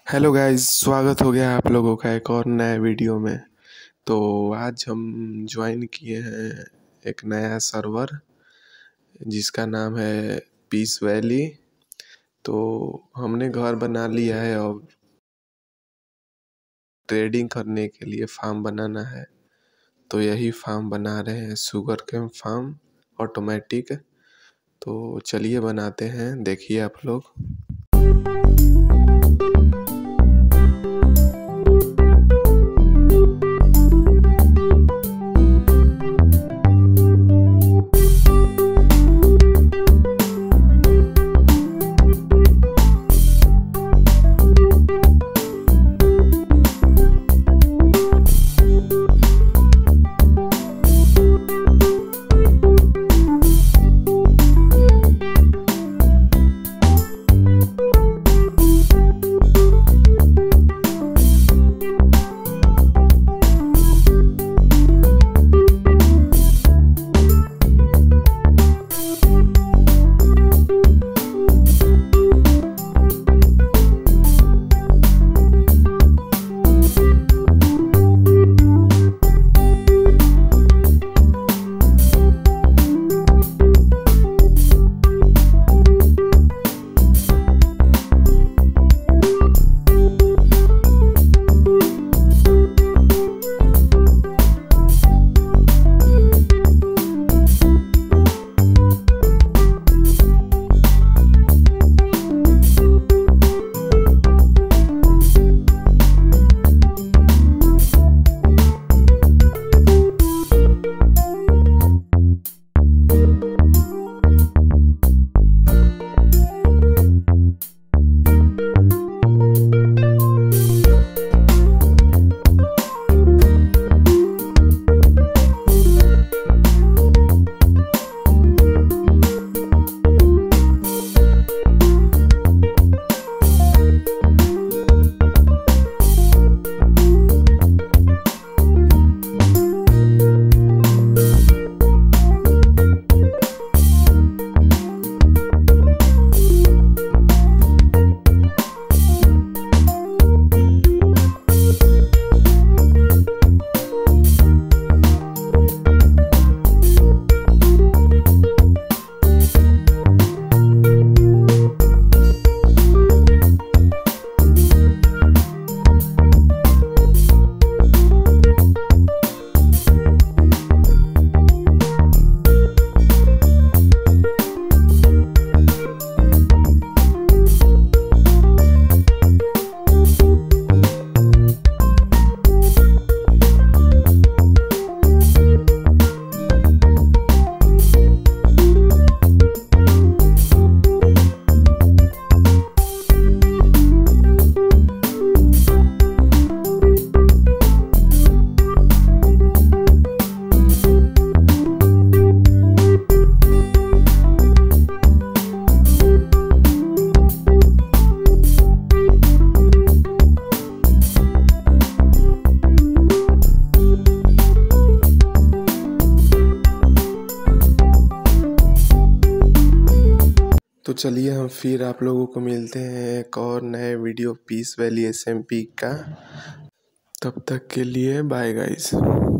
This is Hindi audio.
हेलो गाइस, स्वागत हो गया आप लोगों का एक और नए वीडियो में। तो आज हम ज्वाइन किए हैं एक नया सर्वर जिसका नाम है पीस वैली। तो हमने घर बना लिया है और ट्रेडिंग करने के लिए फार्म बनाना है। तो यही फार्म बना रहे हैं, शुगर केन फार्म ऑटोमेटिक। तो चलिए बनाते हैं, देखिए आप लोग। तो चलिए हम फिर आप लोगों को मिलते हैं एक और नए वीडियो पीस वैली SMP का। तब तक के लिए बाय गाइस।